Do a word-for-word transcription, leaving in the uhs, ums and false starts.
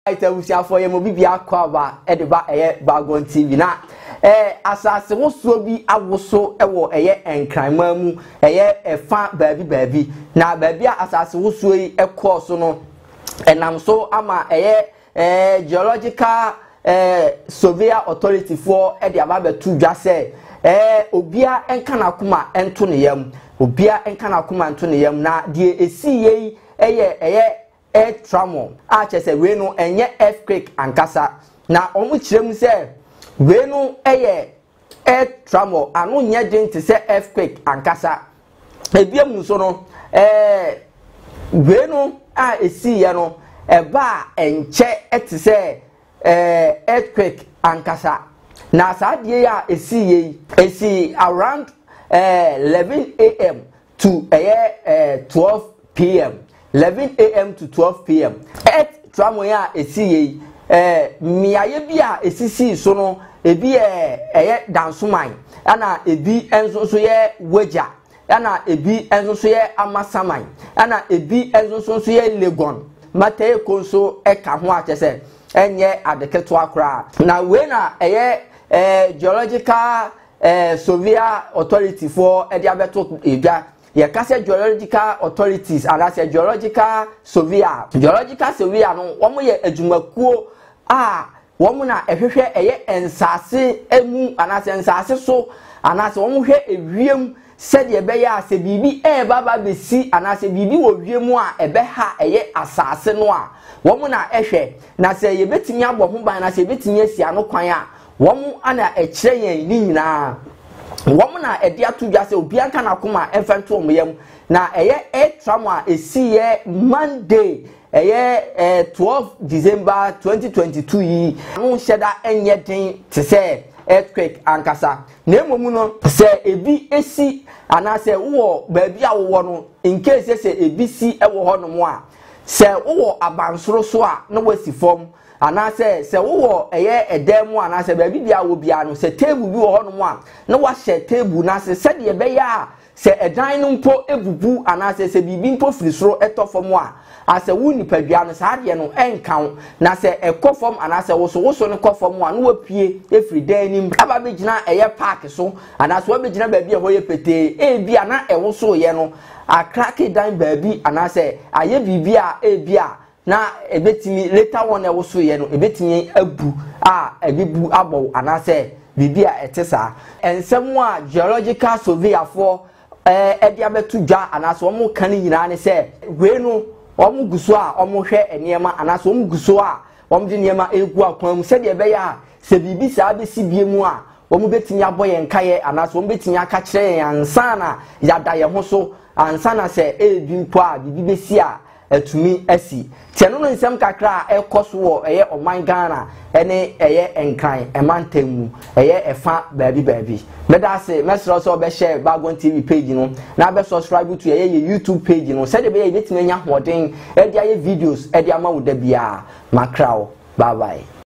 Itebusia for ye mo bibia kwaba e de ba eye Bagon T V na eh asase woso bi awoso ewo eye enkranma mu eye efa baabi baabi na baabi a asase woso yi ekọ so no enam so ama eye eh Geological eh Survey Authority for e de aba betu dwa se eh obia enka na kuma ento ne yam obia enka na kuma ento ne yam na de esi yi eye eye air tremor a chese we no enye earthquake ankasa na omu kirem se we no eye air tremor anu nye din te se earthquake ankasa ebiam so no eh we no a esi ye no eba enche ete se eh earthquake ankasa na saadie ya esi ye esi around eh eleven A M to eh twelve P M eleven A M to twelve P M Earth tremor ya esi ye eh miaye bia esisi so no ebi eh eye Dansoman ana ebi enso so ye Weija ana ebi enso so ye Amasaman ana ebi enso so ye Legon Mataheko so eka ho atese enye adeketo akra na we na eye eh Geological eh Survey Authority for e dia beto edwa ye kase Geological Authorities and as a Geological Surveyor Geological Surveyor no womo ye adwumakuo a womo na ehwehwe eye ensase emu anase ensase so anase womo hwe ewiem said ye be ya se bibi e baba besi anase bibi wo wiemu a ebe ha eye asase no a womo na ehwe na se ye betimi abo ho ban na se betimi asi ano kwan a womo ana ekire yen ni nyina womo na ede atudwa se obi anka na koma emfento omyem na eye air tremor esi ye Monday eye twelve December twenty twenty-two yi no sheda enye den te se earthquake ankasa na emomu no se ebi esi anase wo baabi a wo no in case se ebi si ewo ho no mo a se wo abansoro so a no wasi fom anase se wo eye edemu anase baabi bia wo bia no se table bi wo ho no mo a na wa share table na se se de be ya se edan no mpo ebubu anase se bibi mpo firisoro etofom a ase wu nipadua no sa de no enkan na se ekofom anase wo so wo so ne kofom a no wapie efri dan nim aba begina eye park so anase wo begina baabi e ho ye pete e bia na e wo so ye no akrake dan baabi anase aye bibia e bia na ebetimi later one e wo so ye no ebetimi abu a ebibu abo anase bibia etesa ensem a Geological Surveyor for eh ede abetu dwa anase wo mo kan nyina ne se we no omu guso a omu hwe enema anaso omu guso a omu de niema egu akwan mu se de be ya se bibi sa be si biemu a omu betimi aboye nkaye anaso omu betimi aka kire ansa na yada ye ho so ansa na se e bi mpo a bibi be si a atumi asi tiano no nsem kakra e koso wo eye oman Ghana ene eye enkran emantamu eye efa baabi baabi beda se mesro so be share Bagon T V page no na be subscribe to eye YouTube page no se de be ye betimi nya hoden e dia ye videos e dia ma wo da bia makrao bye bye.